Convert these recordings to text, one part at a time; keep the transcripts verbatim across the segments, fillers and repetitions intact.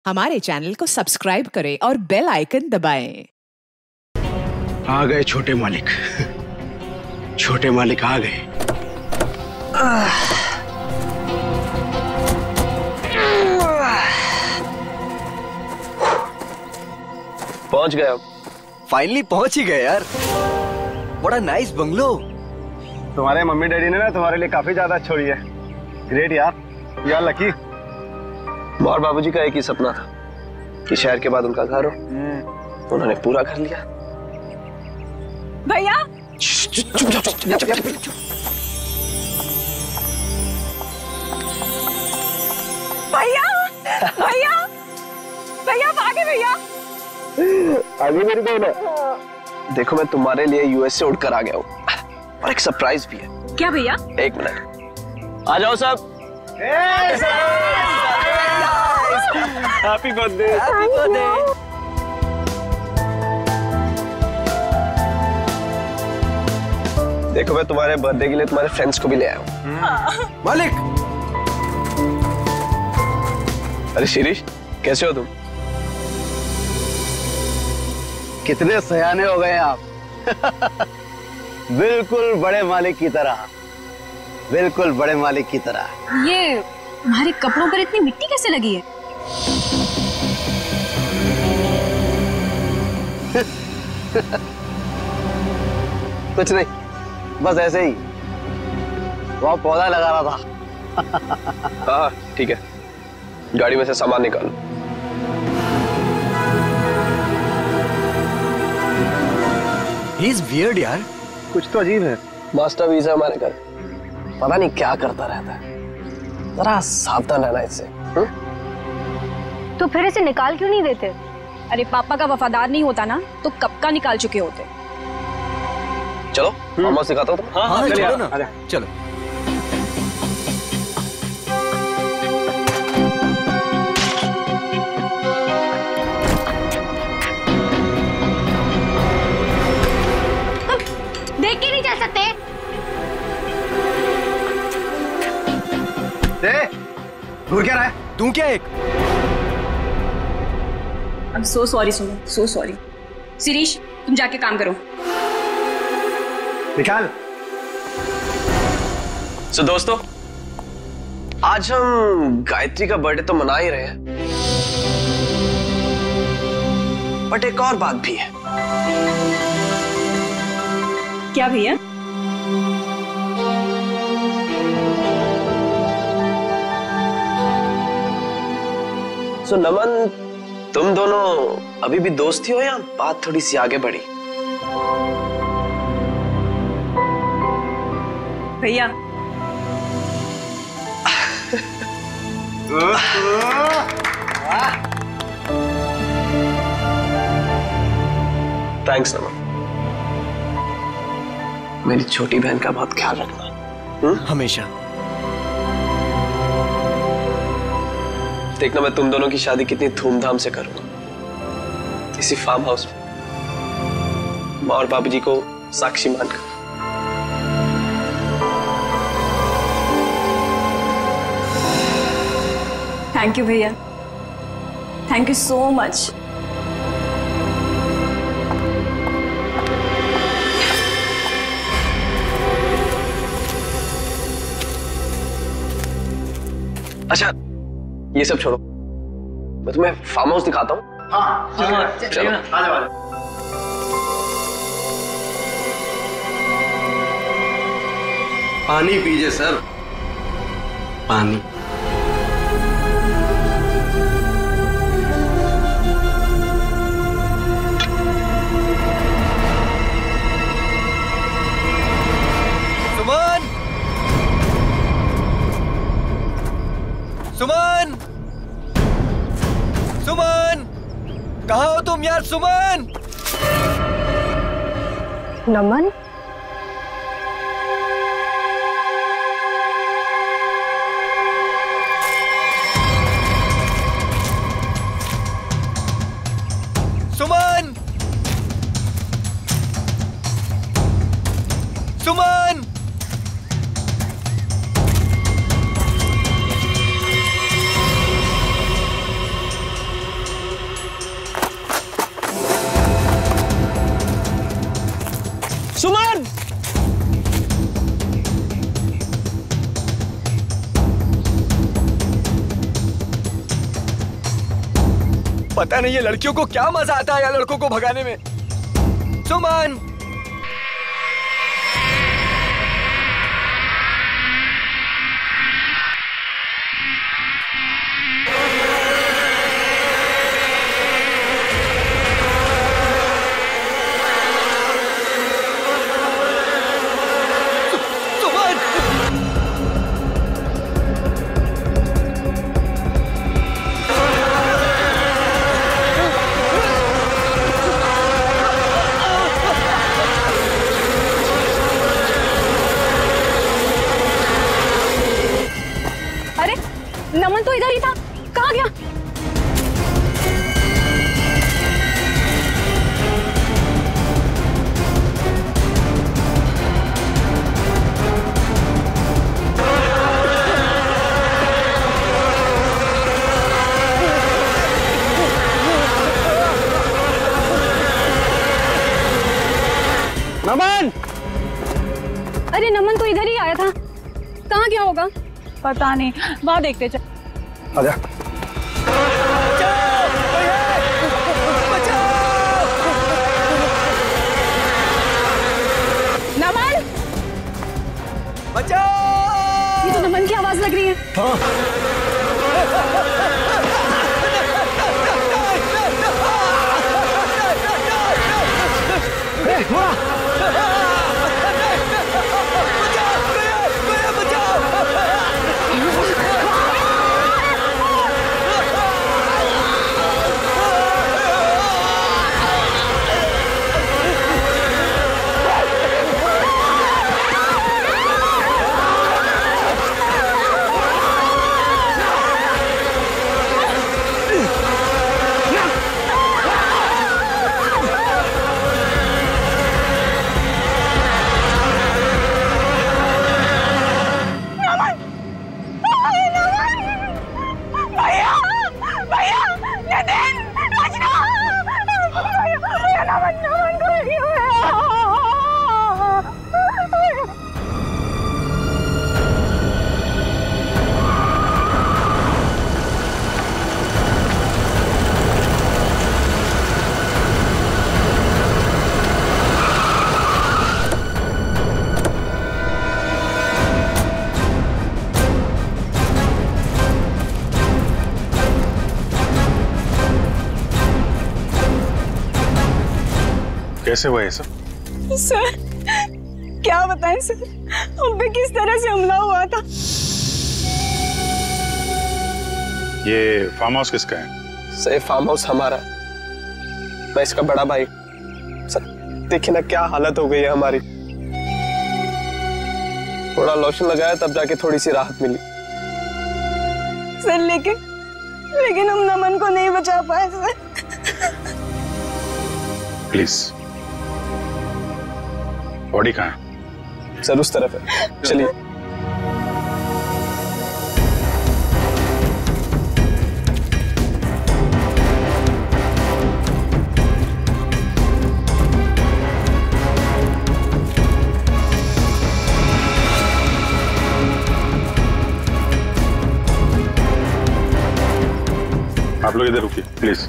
हमारे चैनल को सब्सक्राइब करें और बेल आइकन दबाएं। आ गए छोटे मालिक, छोटे मालिक आ गए। पहुंच गए अब। फाइनली पहुंच ही गए यार। बड़ा नाइस बंगलो। तुम्हारे मम्मी डैडी ने ना तुम्हारे लिए काफी ज्यादा छोड़ी है। ग्रेट यार, यार लकी। और बाबूजी का एक ही सपना था कि शहर के बाद उनका घर हो, उन्होंने पूरा कर लिया। भैया भैया भैया भैया भागे भैया। आगे मेरी बहन है। देखो मैं तुम्हारे लिए यूएस से उड़कर आ गया हूँ और एक सरप्राइज भी है। क्या भैया? एक मिनट, आ जाओ सब। Happy birthday. Happy birthday. देखो मैं तुम्हारे बर्थडे के लिए तुम्हारे फ्रेंड्स को भी ले आया हूँ। मालिक। अरे शिरीष, कैसे हो तुम? कितने सयाने हो गए आप। बिल्कुल बड़े मालिक की तरह, बिल्कुल बड़े मालिक की तरह। ये तुम्हारे कपड़ों पर इतनी मिट्टी कैसे लगी है? कुछ नहीं, बस ऐसे ही वहाँ पौधा लगा रहा था। हाँ ठीक है, गाड़ी में से सामान निकालो। He is weird यार। कुछ तो अजीब है। मास्टर वीजा हमारे घर, पता नहीं क्या करता रहता है। जरा सावधान रहना इससे। तो फिर इसे निकाल क्यों नहीं देते? अरे पापा का वफादार नहीं होता ना तो कब का निकाल चुके होते। चलो मामा सिखाता हूँ तुम। हाँ, हाँ, चलिए, चलो ना। आजा। चलो। देख के नहीं जा सकते? दे, दूर क्या रहा है? तू क्या एक? आई एम सो सॉरी सुनो, सो सॉरी। शिरीष तुम जाके काम करो। निकाल। सो दोस्तों, आज हम गायत्री का बर्थडे तो मना ही रहे हैं, बट एक और बात भी है। क्या भैया? सो नमन, तुम दोनों अभी भी दोस्त ही हो या बात थोड़ी सी आगे बढ़ी? भैया थैंक्स नमन। मेरी छोटी बहन का बहुत ख्याल रखना। हुँ? हमेशा। देखना मैं तुम दोनों की शादी कितनी धूमधाम से करूंगा, इसी फार्म हाउस में, माँ और बाबूजी को साक्षी मानकर। थैंक यू भैया, थैंक यू सो मच। अच्छा ये सब छोड़ो, मैं तुम्हें फार्म हाउस दिखाता हूँ। हाँ, चलो, चलो। आ जाओ, आ जाओ। पानी पीजिए सर, पानी। सुमन, सुमन, सुमन, कहाँ हो तुम यार? सुमन। नमन, सुमन, सुमन। पता नहीं ये लड़कियों को क्या मजा आता है यार लड़कों को भगाने में। सुमन नमन तो इधर ही था, कहाँ गया? नमन! अरे नमन तो इधर ही आया था, कहाँ गया होगा? पता नहीं, वहां देखते चल। आजा। नमन! बचाओ! ये तो नमन की आवाज लग रही है। हाँ। ए, थोड़ा। कैसे हुआ ये सब? सर क्या बताएं सर, उन पे किस तरह से हमला हुआ था। ये फार्म हाउस किसका है? सर फार्म हाउस हमारा है, मैं इसका बड़ा भाई। सर देखिए ना क्या हालत हो गई है हमारी। थोड़ा लोशन लगाया तब जाके थोड़ी सी राहत मिली। सर लेकिन लेकिन हम नमन को नहीं बचा पाए सर। प्लीज, बॉडी कहाँ है? सर उस तरफ है, चलिए। आप लोग इधर रुकिए प्लीज।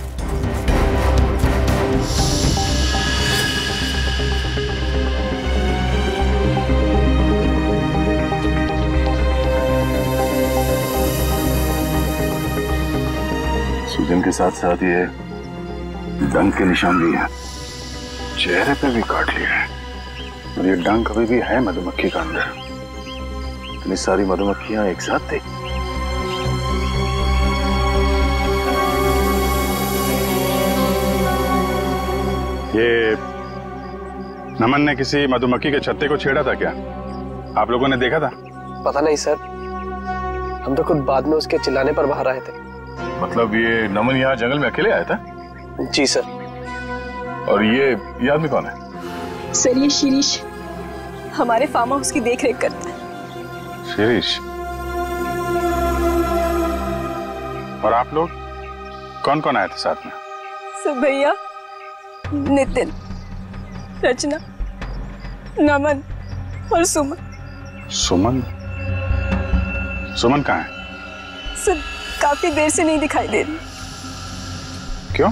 सूजन के साथ साथ ये डंक के निशान भी हैं, चेहरे पे भी काट लिए हैं, और ये डंक अभी भी है मधुमक्खी का अंदर। इतनी सारी मधुमक्खियां एक साथ थी। ये नमन ने किसी मधुमक्खी के छत्ते को छेड़ा था क्या? आप लोगों ने देखा था? पता नहीं सर, हम तो खुद बाद में उसके चिल्लाने पर बाहर आए थे। मतलब ये नमन यहाँ जंगल में अकेले आया था? जी सर। और ये ये आदमी कौन है? सर ये शिरीष हमारे फार्म हाउस की देख रेख करता है। शिरीष? और आप लोग कौन कौन आए थे साथ में? सर भैया, नितिन, रचना, नमन और सुमन। सुमन? सुमन कहाँ है? सर काफी देर से नहीं दिखाई दे रही। क्यों?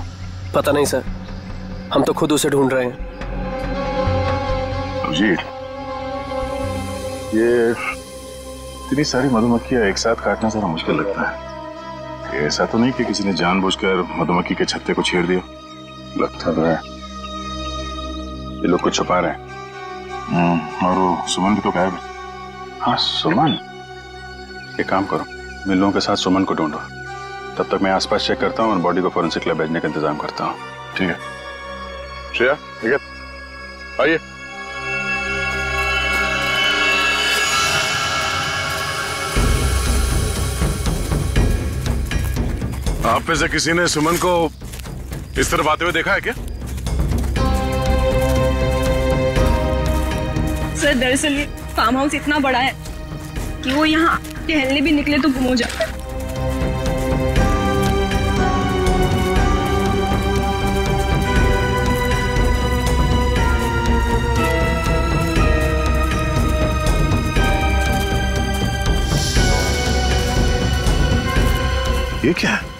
पता नहीं सर, हम तो खुद उसे ढूंढ रहे हैं। अभिजीत, ये इतनी सारी मधुमक्खियां एक साथ काटना जरा मुश्किल लगता है। ऐसा तो नहीं कि किसी ने जानबूझकर मधुमक्खी के छत्ते को छेड़ दिया? लगता तो है ये लोग कुछ छुपा रहे हैं। और वो सुमन भी तो गायब है। हाँ सुमन, एक काम करो, मैं लोगों के साथ सुमन को ढूंढो, तब तक मैं आसपास चेक करता हूँ और बॉडी को फोरेंसिक लैब भेजने का इंतजाम करता हूँ। ठीक है श्रेया, ठीक है, आइए। आप में से किसी ने सुमन को इस तरफ आते हुए देखा है क्या? सर दरअसल ये फार्म हाउस इतना बड़ा है कि वो यहाँ टहलने भी निकले तो गुम हो जाता है। ये क्या है?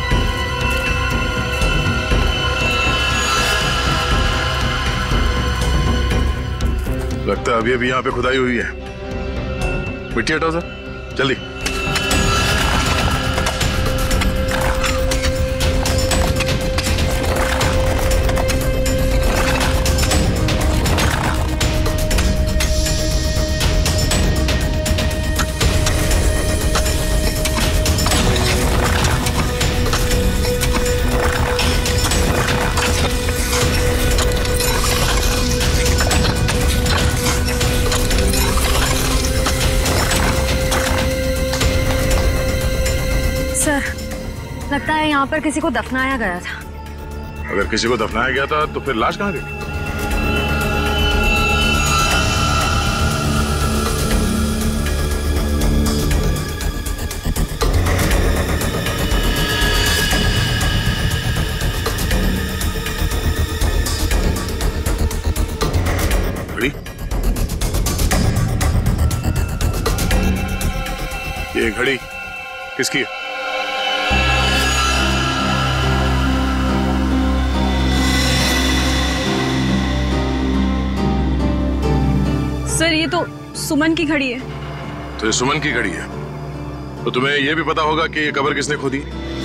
लगता है अभी अभी यहाँ पे खुदाई हुई है। मिट्टी हटाओ सर, जल्दी। लगता है यहाँ पर किसी को दफनाया गया था। अगर किसी को दफनाया गया था तो फिर लाश कहाँ गई? घड़ी? ये घड़ी किसकी है? सर ये तो सुमन की घड़ी है। तो ये सुमन की घड़ी है, तो तुम्हें यह भी पता होगा कि ये कब्र किसने खोदी?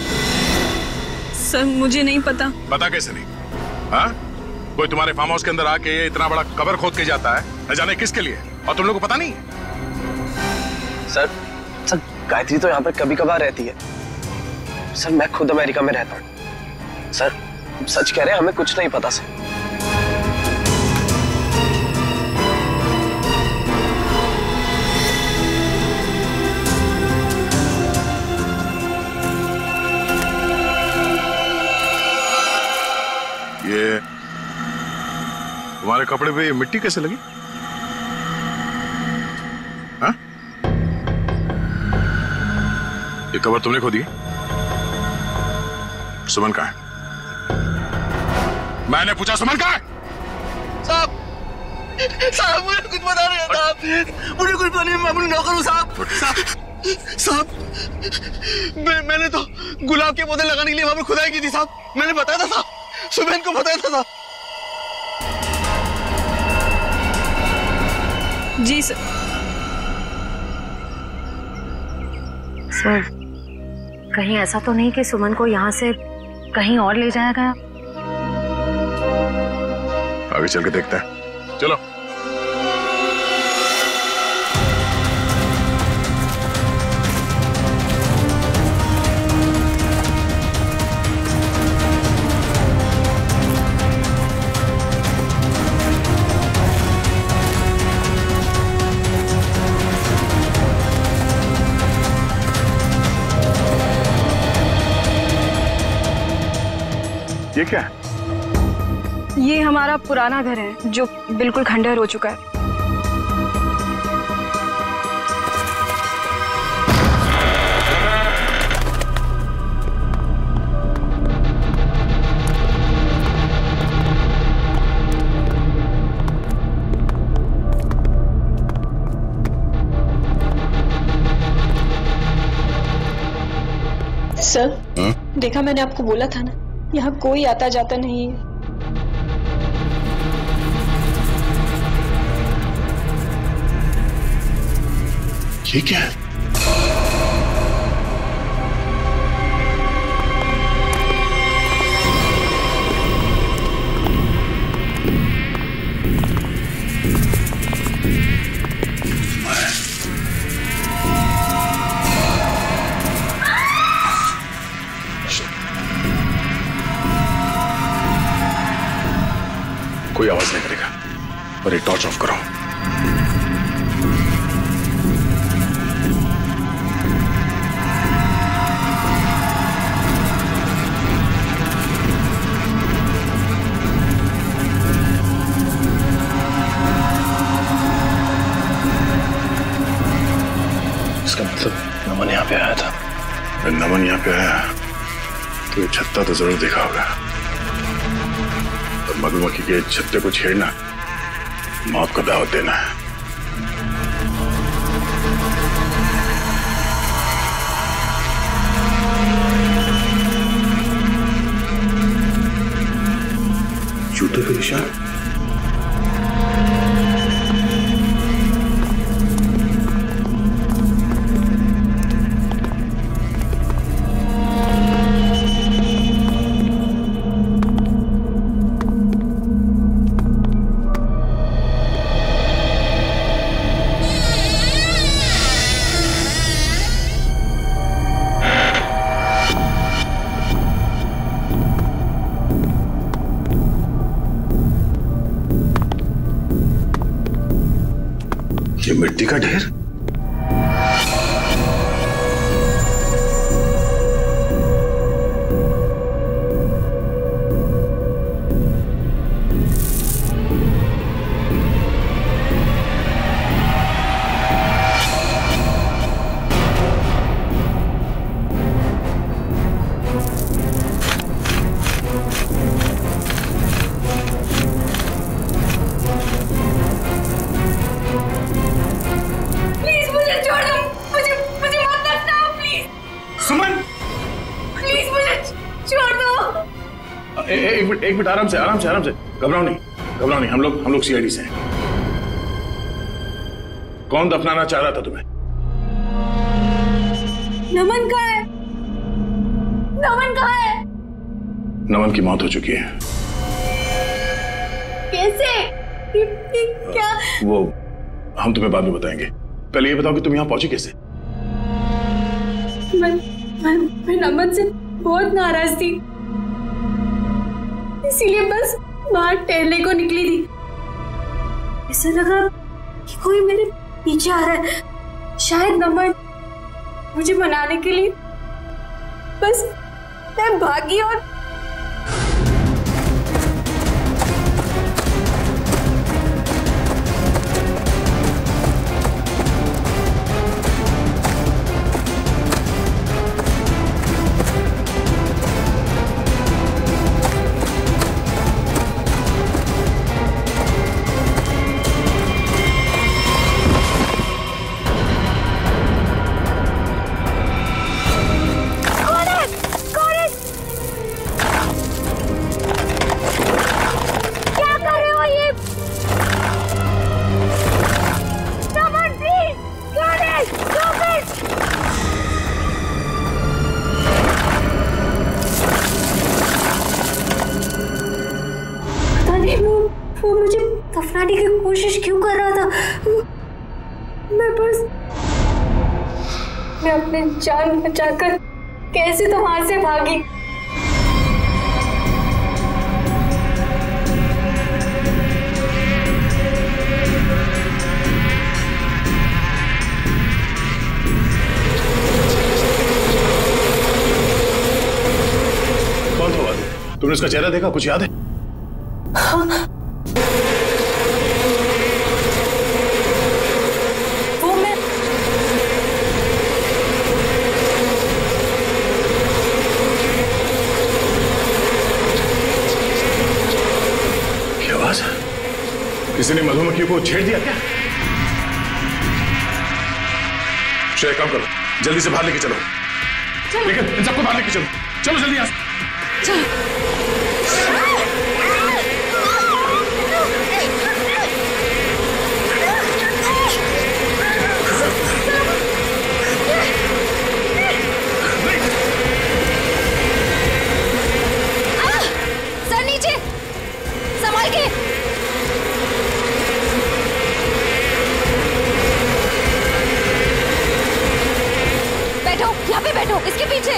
सर मुझे नहीं पता। पता कैसे नहीं? हाँ, कोई तुम्हारे फार्म हाउस के अंदर आके इतना बड़ा कब्र खोद के जाता है, न जाने किसके लिए, और तुम लोगों को पता नहीं? सर सर गायत्री तो यहाँ पर कभी कभार रहती है। सर मैं खुद अमेरिका में रहता हूँ। सर सच कह रहे हैं, हमें कुछ नहीं पता सर। ये तुम्हारे कपड़े पे ये मिट्टी कैसे लगी? हाँ? ये कब्र तुमने खोदी? सुमन कहाँ है? मैंने पूछा सुमन कहाँ है? साहब, साहब मुझे कुछ पता नहीं साहब, मुझे कुछ पता नहीं, मैं अपनी नौकर हूँ साहब। साहब, साहब मैं, मैंने तो गुलाब के पौधे लगाने के लिए वहां पर खुदाई की थी साहब। मैंने बताया था साहब, सुमन को बताया था साहब। जी सर। सर कहीं ऐसा तो नहीं कि सुमन को यहाँ से कहीं और ले जाया गया? आगे चल के देखते हैं, चलो। ये क्या है? ये हमारा पुराना घर है जो बिल्कुल खंडहर हो चुका है। सर, देखा मैंने आपको बोला था ना, यहाँ कोई आता जाता नहीं है। ये क्या है? कोई आवाज नहीं करेगा और ये टॉर्च ऑफ करो। इसका मतलब नमन यहाँ पे आया था। अगर नमन यहाँ पे आया तो ये छत्ता तो जरूर देखा होगा। और मधुमक्खी के छत्ते को छेड़ना मौत को दावत देना है। जूते के निशान। ये मिट्टी का ढेर। ए, ए, एक मिनट एक मिनट आराम से आराम से आराम से घबराओ नहीं घबराओ नहीं। हम लोग हम लोग सीआईडी से हैं। कौन दफनाना चाह रहा था तुम्हें? नमन कहाँ है? नमन कहाँ है? नमन की मौत हो चुकी है। कैसे? क्या? वो हम तुम्हें बाद में बताएंगे। पहले ये बताओ कि तुम यहाँ पहुंची कैसे? मैं, मैं, मैं नमन से बहुत नाराज थी, इसीलिए बस बाहर टहलने को निकली थी। ऐसा लगा कि कोई मेरे पीछे आ रहा है। शायद नमन मुझे मनाने के लिए बस मैं भागी और वो मुझे दफनाने की कोशिश क्यों कर रहा था। मैं बस मैं अपने जान बचाकर कैसे तो वहां से भागी। कौन था? तुमने उसका चेहरा देखा? कुछ याद है? हाँ। किसी ने मधुमक्खी को छेड़ दिया क्या? श्रेय, काम करो, जल्दी से बाहर लेके चलो। लेकिन इन सबको बाहर लेके चलो। चलो जल्दी यहाँ से। यहाँ पे बैठो, इसके पीछे।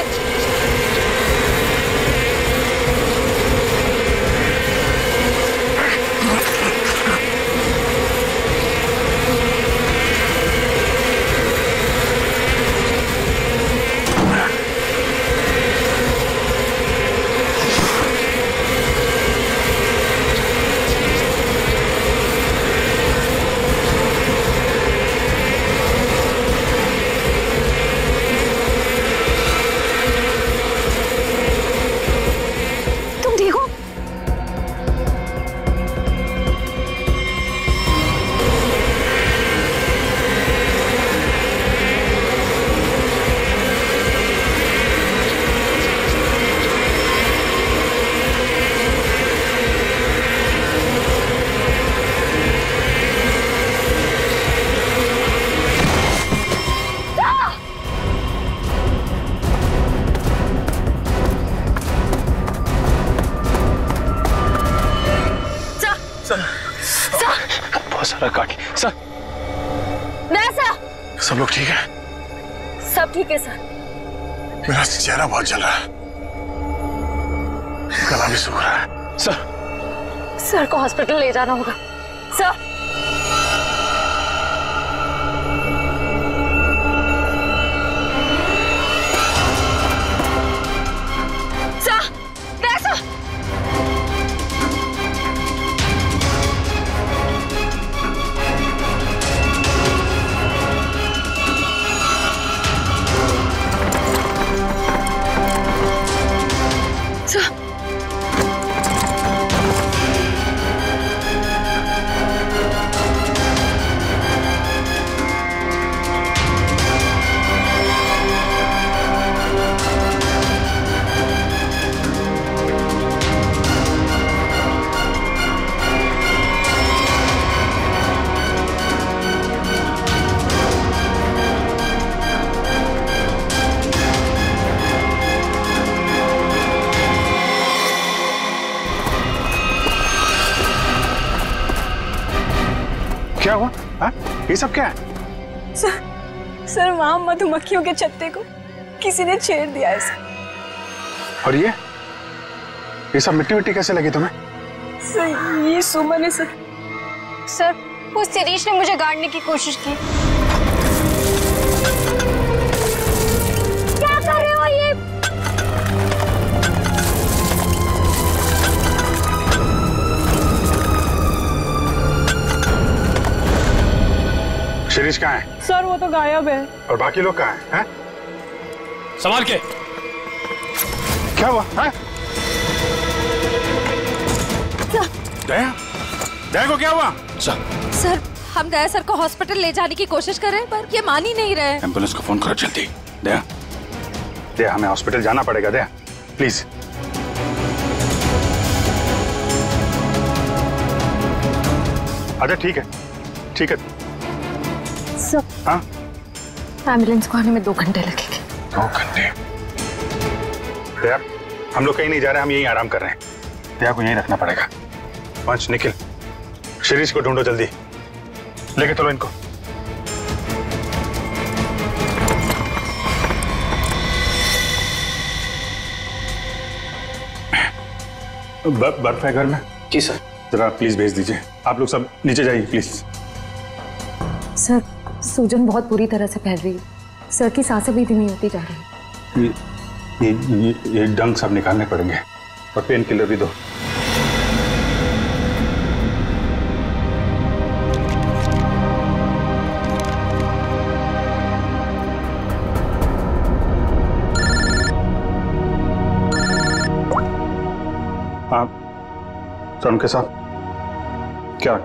काकी सर, वैसा सब लोग ठीक है? सब ठीक है सर। मेरा चेहरा बहुत जल रहा है, गला भी सूख रहा है। सर सर को हॉस्पिटल ले जाना होगा सर। क्या हुआ? हा? ये सब क्या है? सर, सर वहां मधुमक्खियों के छत्ते को किसी ने छेड़ दिया है सर। और ये ये सब मिट्टी मिट्टी कैसे लगी तुम्हें? सर ये सुमन है सर। सर वो शिरीष ने मुझे गाड़ने की कोशिश की। क्या कर रहे हो ये? शिरीष कहाँ है? सर वो तो गायब है। और बाकी लोग कहाँ हैं? हैं? संभाल के। क्या हुआ? हैं? दया, दया को क्या हुआ? सर सर हम दया सर को हॉस्पिटल ले जाने की कोशिश कर रहे हैं पर ये मान ही नहीं रहे। एम्बुलेंस को फोन करो जल्दी। दया, दया हमें हॉस्पिटल जाना पड़ेगा। दया प्लीज। अच्छा ठीक है, ठीक है। सर हाँ एम्बुलेंस को आने में दो घंटे लगेंगे। दो घंटे? दया हम लोग कहीं नहीं जा रहे, हम यहीं आराम कर रहे हैं। दया को यहीं रखना पड़ेगा। पंच निखिल, शिरीष को ढूंढो जल्दी, लेके चलो इनको। बर, बर्फ है घर में? जी सर। जरा प्लीज भेज दीजिए। आप लोग सब नीचे जाइए प्लीज। सर सूजन बहुत बुरी तरह से फैल रही है। सर की सांसें भी धीमी होती जा रही है। ये ये ये डंक सब निकालने पड़ेंगे और पेन किलर भी दो। आप सर के साथ क्या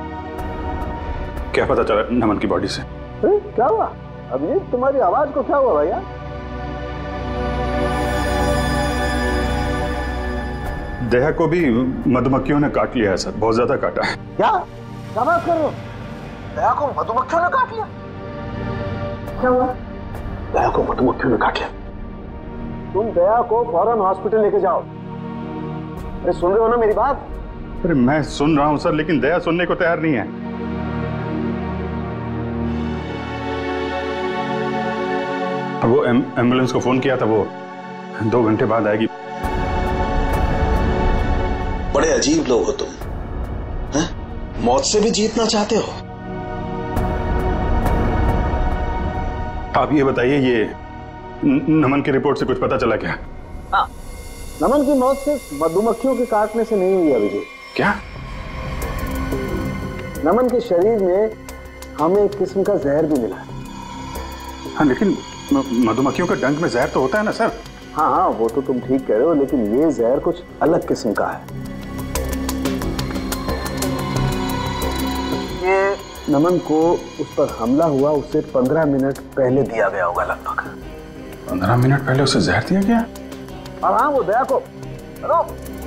क्या पता चला नमन की बॉडी से? ए, क्या हुआ? अभी तुम्हारी आवाज को क्या हुआ भैया? दया को भी मधुमक्खियों ने काट लिया है सर, बहुत ज्यादा काटा है। क्या क्या बात कर रहे हो? दया को मधुमक्खियों ने काट लिया? क्या हुआ? दया को मधुमक्खियों ने काट लिया। तुम दया को फौरन हॉस्पिटल लेके जाओ। अरे सुन रहे हो ना मेरी बात? अरे मैं सुन रहा हूं सर, लेकिन दया सुनने को तैयार नहीं है। वो एम्बुलेंस को फोन किया था, वो दो घंटे बाद आएगी। बड़े अजीब लोग हो तुम, हैं? मौत से भी जीतना चाहते हो। आप ये बताइए, ये नमन की रिपोर्ट से कुछ पता चला क्या? हाँ, नमन की मौत सिर्फ मधुमक्खियों के काटने से नहीं हुई अभिजीत। क्या? नमन के शरीर में हमें एक किस्म का जहर भी मिला है। हाँ, लेकिन मधुमक्खियों के डंक में जहर तो होता है ना सर? हाँ हाँ, वो तो तुम ठीक कह रहे हो, लेकिन ये जहर कुछ अलग किस्म का है। ये नमन को उस पर हमला हुआ उससे पंद्रह मिनट पहले दिया गया होगा लगभग। पंद्रह मिनट पहले उसे जहर दिया गया? और हाँ, वो दया को हेलो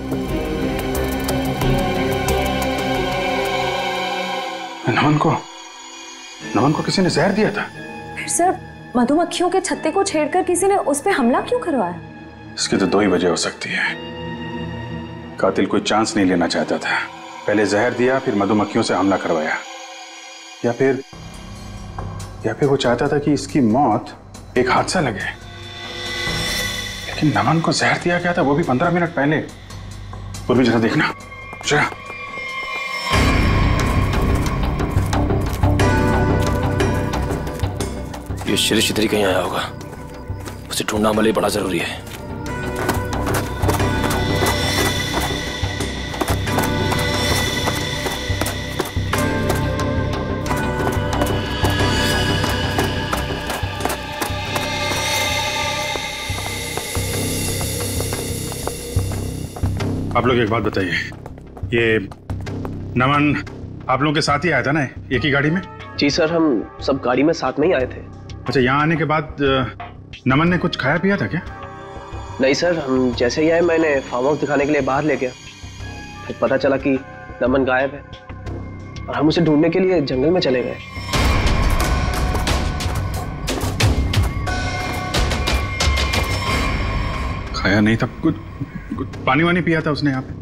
नमन को नमन को किसी ने जहर दिया था? फिर सर मधुमक्खियों के छत्ते को छेड़कर किसी ने उस पे हमला क्यों करवाया? इसकी तो दो ही वजह हो सकती है। कातिल कोई चांस नहीं लेना चाहता था, पहले जहर दिया फिर मधुमक्खियों से हमला करवाया, या फिर या फिर वो चाहता था कि इसकी मौत एक हादसा लगे। लेकिन नमन को जहर दिया गया था, वो भी पंद्रह मिनट पहले। पूर्वी जरा देखना जरा। ये शिरीष इधर ही कहीं आया होगा, उसे ढूंढना हमारे लिए बड़ा जरूरी है। आप लोग एक बात बताइए, ये नमन आप लोगों के साथ ही आया था ना, एक ही गाड़ी में? जी सर, हम सब गाड़ी में साथ में ही आए थे। अच्छा, यहाँ आने के बाद नमन ने कुछ खाया पिया था क्या? नहीं सर, हम जैसे ही आए मैंने फार्म हाउस दिखाने के लिए बाहर ले गया, फिर पता चला कि नमन गायब है और हम उसे ढूंढने के लिए जंगल में चले गए। खाया नहीं था? कुछ, कुछ पानी वानी पिया था उसने यहाँ पे?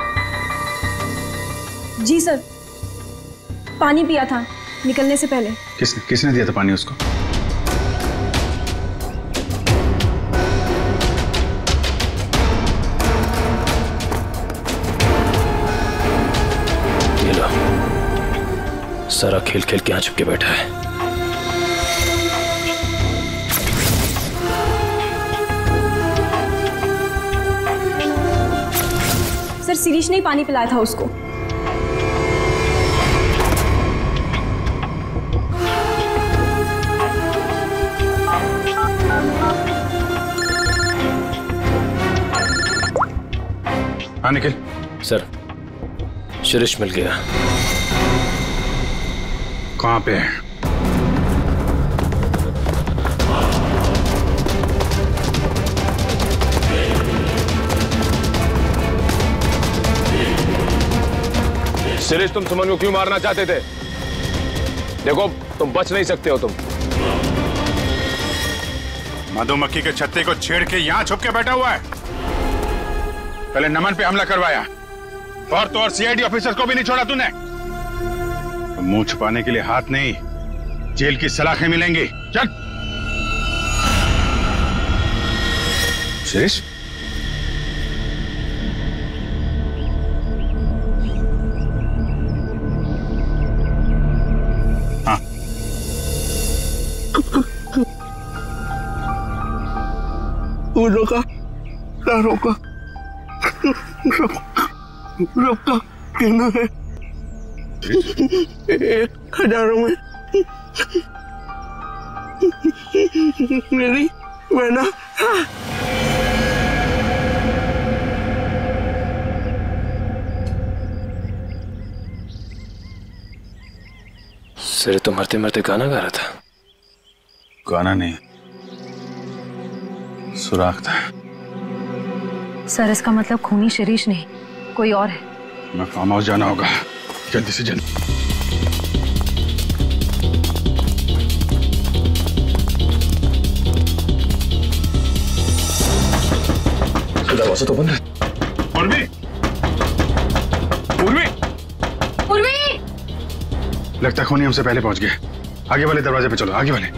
जी सर, पानी पिया था निकलने से पहले। किसने किसने दिया था पानी उसको? ये लो, सारा खेल खेल के यहाँ छुप के बैठा है। सर शिरीष ने ही पानी पिलाया था उसको। हाँ निखिल। सर, शिरीष मिल गया। कहाँ पे है? शिरीष, तुम सुमन को क्यों मारना चाहते थे? देखो, तुम बच नहीं सकते हो। तुम मधुमक्खी के छत्ते को छेड़ के यहाँ छुप के बैठा हुआ है। पहले नमन पे हमला करवाया और तो और सीआईडी ऑफिसर को भी नहीं छोड़ा तूने। तो मुंह छुपाने के लिए हाथ नहीं, जेल की सलाखें मिलेंगी। चल शिरीष। हाँ, वो रोका क्या रोका रोका कहना है एक हजारों में मेरी बहना। सिर तो मरते मरते गाना गा रहा था। गाना नहीं, सुराग था। सर इसका मतलब खूनी शिरीष नहीं, कोई और है। मैं फार्म हाउस जाना होगा, जल्दी से जल्दी। दरवाजा तो बंद है। उर्वी, उर्वी, उर्वी! लगता है खूनी हमसे पहले पहुंच गए। आगे वाले दरवाजे पे चलो, आगे वाले।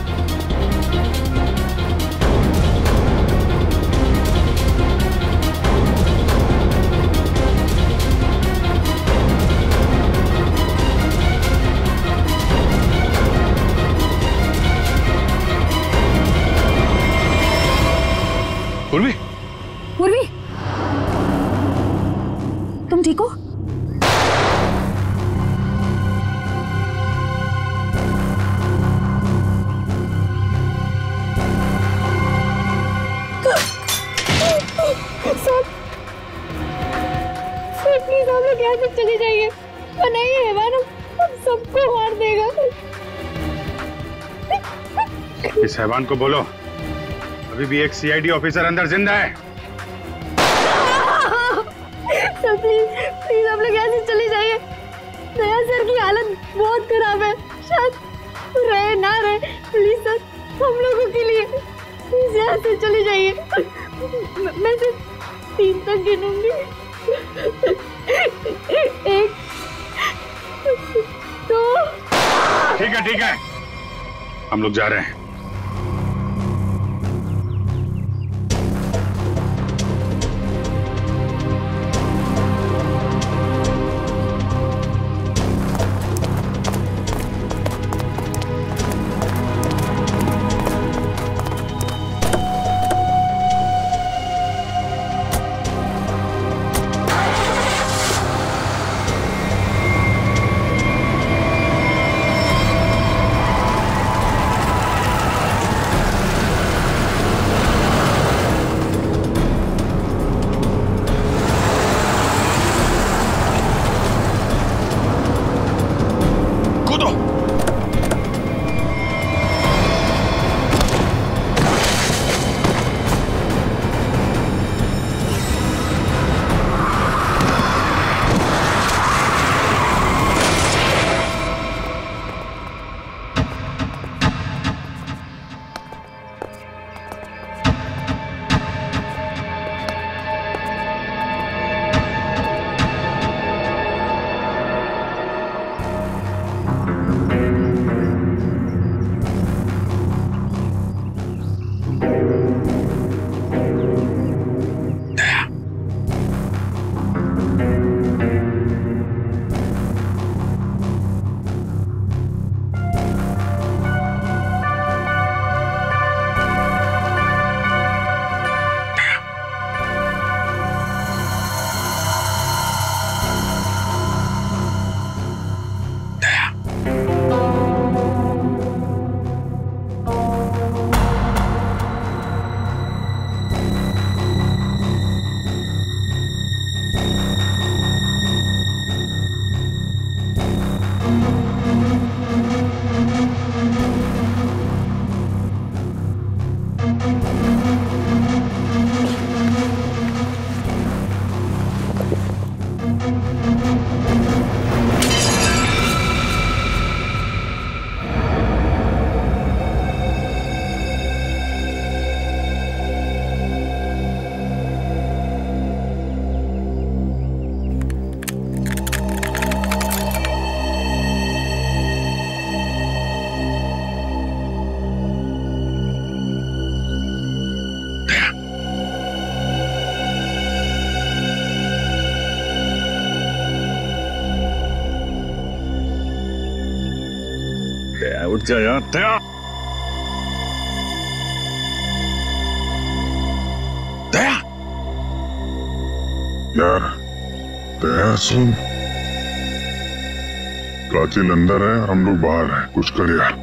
उर्वी, उर्वी, तुम ठीक हो? प्लीज हम लोग यहाँ से चले जाइए, वरना ये हैवान हम सबको मार देगा। इस हैवान को बोलो अभी भी एक सीआईडी ऑफिसर अंदर जिंदा है। सर प्लीज प्लीज हम लोग यहाँ से चले जाइए। दया सर की हालत बहुत खराब है, शायद रहे ना रहे। प्लीज सर, हम लोगों के लिए प्लीज यहाँ से चले जाइए। मैं सिर्फ तीन तक गिनूंगी। एक, दो। ठीक है ठीक है, हम लोग जा रहे हैं। उठ जा यार, दया। दया यार, दया सुन, कातिल अंदर है, हम लोग बाहर हैं, कुछ कर यार।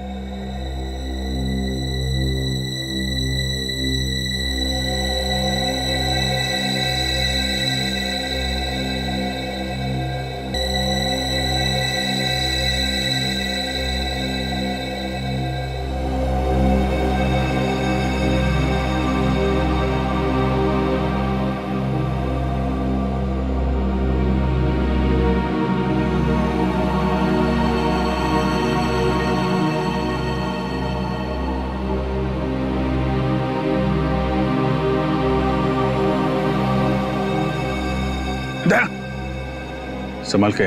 संभल के।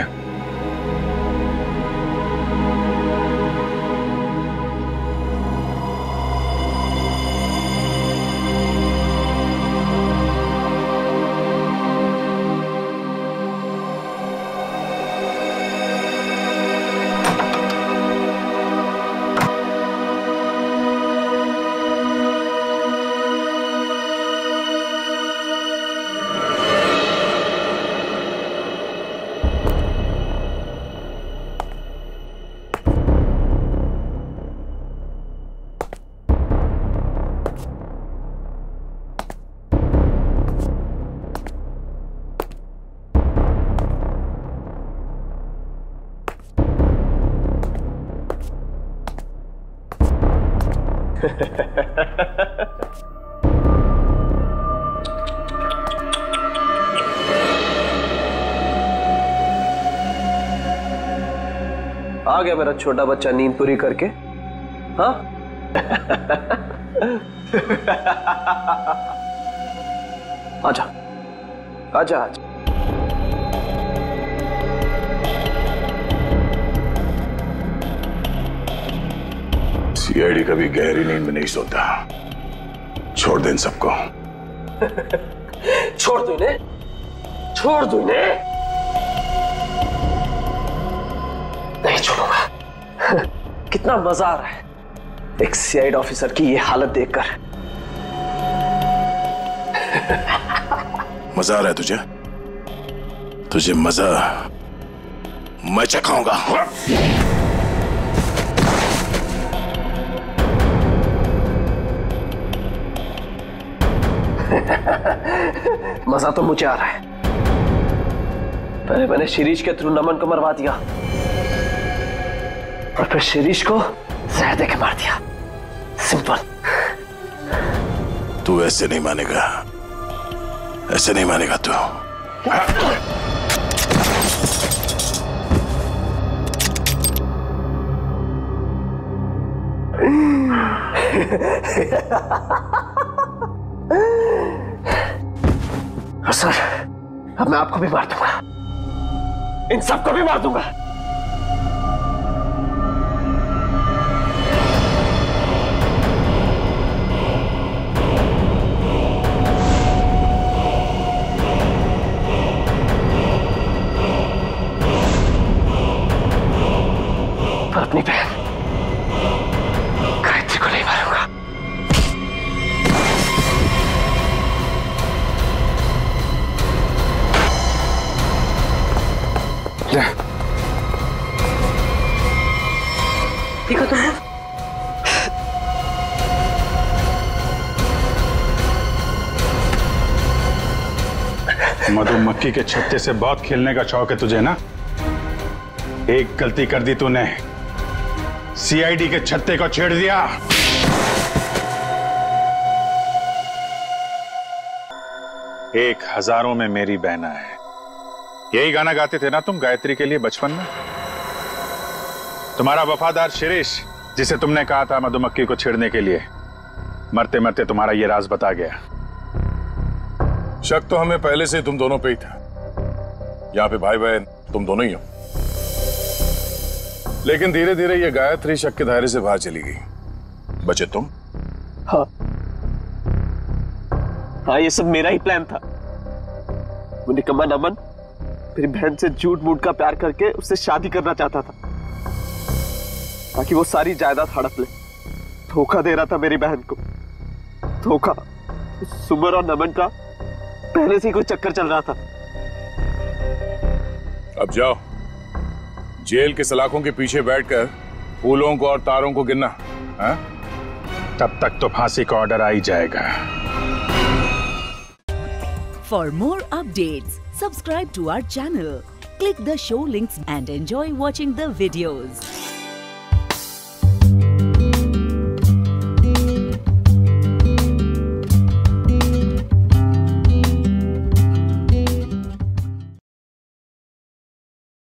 आ गया मेरा छोटा बच्चा नींद पूरी करके। हाँ आजा आजा आजा। सीआईडी कभी गहरी नींद में नहीं सोता। छोड़ दे इन सबको। छोड़ दो इन्हें, छोड़ दो इन्हें। नहीं छोड़ूंगा। कितना मजा आ रहा है एक सीआईडी ऑफिसर की ये हालत देखकर। मजा आ रहा है तुझे? तुझे मजा मैं चखाऊंगा। मजा तो मुझे आ रहा है। पहले मैंने शिरीष के थ्रू नमन को मरवा दिया और फिर शिरीष को जहर देके मार दिया। सिंपल। तू ऐसे नहीं मानेगा, ऐसे नहीं मानेगा तू। सर अब मैं आपको भी मार दूंगा, इन सबको भी मार दूंगा। पर अपनी बहन गायत्री को नहीं मारूंगा। देखो तुम मधुमक्खी के छत्ते से बहुत खेलने का शौक है तुझे ना? एक गलती कर दी तूने, सीआईडी के छत्ते को छेड़ दिया। एक हजारों में मेरी बहना है, यही गाना गाते थे ना तुम गायत्री के लिए बचपन में? तुम्हारा वफादार शिरीष, जिसे तुमने कहा था मधुमक्खी को छेड़ने के लिए, मरते मरते तुम्हारा ये राज बता गया। शक तो हमें पहले से तुम दोनों पे ही था। यहाँ पे भाई बहन तुम दोनों ही हो। लेकिन धीरे धीरे ये गायत्री शक के दायरे से बाहर चली गई। बचे तुम। हाँ हाँ, ये सब मेरा ही प्लान था। वो निकम्मा नमन मेरी बहन से झूठ मूठ का प्यार करके उससे शादी करना चाहता था ताकि वो सारी जायदाद हड़प ले। धोखा दे रहा था मेरी बहन को। धोखा। सुमर और नमन का पहले से ही कोई चक्कर चल रहा था। अब जाओ, जेल के सलाखों के पीछे बैठकर फूलों को और तारों को गिनना। हा? तब तक तो फांसी का ऑर्डर आ ही जाएगा। For more updates, subscribe to our channel, click the show links and enjoy watching the videos.